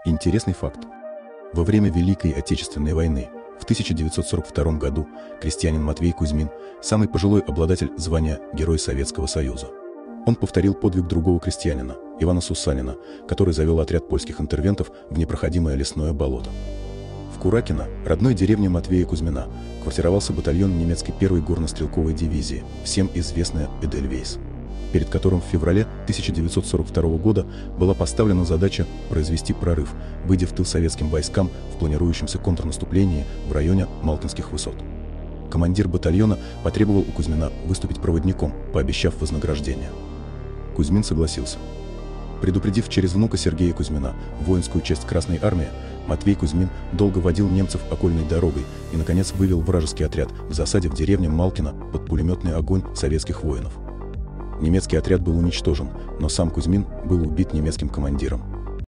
Интересный факт. Во время Великой Отечественной войны в 1942 году крестьянин Матвей Кузьмин, самый пожилой обладатель звания Герой Советского Союза. Он повторил подвиг другого крестьянина, Ивана Сусанина, который завел отряд польских интервентов в непроходимое лесное болото. В Куракино, родной деревне Матвея Кузьмина, квартировался батальон немецкой 1-й горно-стрелковой дивизии, всем известная Эдельвейс, перед которым в феврале 1942 года была поставлена задача произвести прорыв, выйдя в тыл советским войскам в планирующемся контрнаступлении в районе Малкинских высот. Командир батальона потребовал у Кузьмина выступить проводником, пообещав вознаграждение. Кузьмин согласился. Предупредив через внука Сергея Кузьмина воинскую часть Красной армии, Матвей Кузьмин долго водил немцев окольной дорогой и, наконец, вывел вражеский отряд в засаде в деревне Малкино под пулеметный огонь советских воинов. Немецкий отряд был уничтожен, но сам Кузьмин был убит немецким командиром.